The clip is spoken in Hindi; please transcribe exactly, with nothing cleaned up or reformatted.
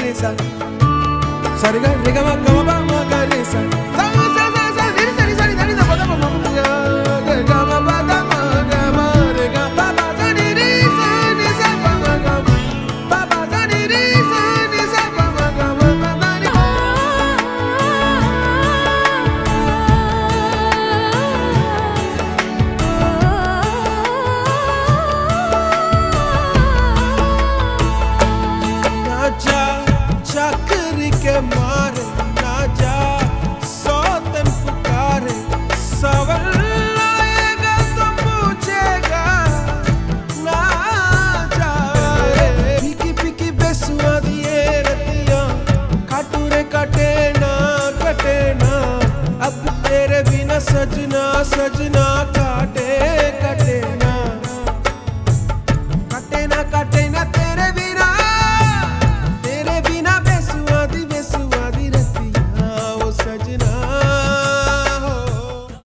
सा सा रे गा रे गा मा गा मा पा मा गा रे सा सा सा सा सा रे सा रे सा रे सा रे सा पा मा मा गा रे गा मा पा गा मा गा मा रे गा पा पा सा रे रे सा रे सा पा मा गा पा पा सा रे रे सा रे सा पा मा गा मा पा मा रे ना जा चाकरी के मारे ना जा सौतन पुकारे सवाल आएगा तो पूछेगा ना जा रे पीकी पीकी बेसुआ दिए रतियां काटू रे कटे ना कटे ना अब तेरे बिना सजना सजना